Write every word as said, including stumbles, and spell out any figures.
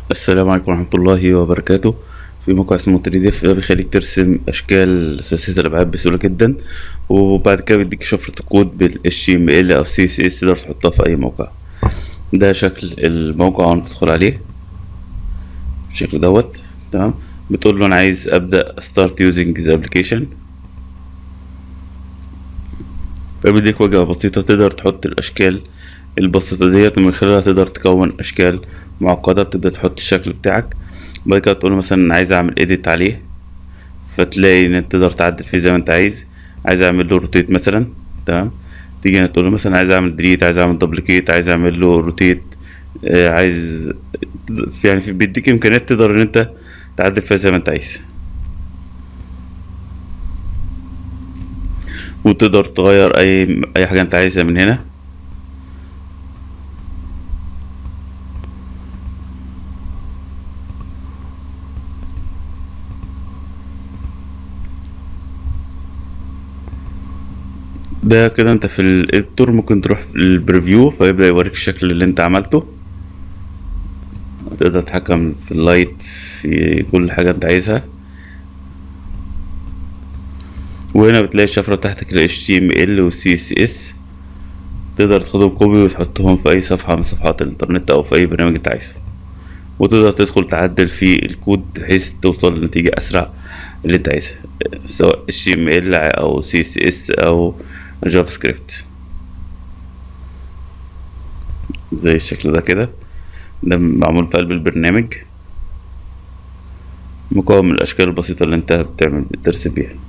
السلام عليكم ورحمة الله وبركاته. في موقع اسمه ثري دي اف ده بيخليك ترسم أشكال ثلاثية الأبعاد بسهولة جدا، وبعد كده بيديك شفرة الكود بال إتش تي إم إل أو سي إس إس تقدر تحطها في أي موقع. ده شكل الموقع وأنا تدخل عليه بالشكل دوت. تمام، بتقول له أنا عايز أبدأ start using the application، فبيديك واجهة بسيطة تقدر تحط الأشكال البسيطة ديت، ومن خلالها تقدر تكون أشكال معقدة. بتبدأ تحط الشكل بتاعك، بعد كده تقول مثلا عايز أعمل edit عليه، فتلاقي إن أنت تقدر تعدل فيه زي ما أنت عايز. عايز أعمل له روتيت مثلا، تمام، تيجي هنا تقول له مثلا عايز أعمل delete، عايز أعمل duplicate، عايز أعمل له روتيت، آه عايز في- يعني في بيديك إمكانيات تقدر إن أنت تعدل فيها زي ما أنت عايز، وتقدر تغير أي أي حاجة أنت عايزها من هنا. ده كده انت في الاديتور، ممكن تروح في البريفيو فيبدأ يوريك الشكل اللي انت عملته. تقدر تتحكم في اللايت، في كل حاجة انت عايزها. وهنا بتلاقي الشفرة بتاعتك ال إتش تي إم إل و سي إس إس، تقدر تاخدهم كوبي وتحطهم في اي صفحة من صفحات الانترنت او في اي برنامج انت عايزه، وتقدر تدخل تعدل في الكود بحيث توصل لنتيجة اسرع اللي انت عايزها، سواء إتش تي إم إل او سي إس إس او جافا سكريبت زي الشكل ده كده. ده معمول في قلب البرنامج، مكون من الاشكال البسيطة اللي انت بتعمل بترسم بيها.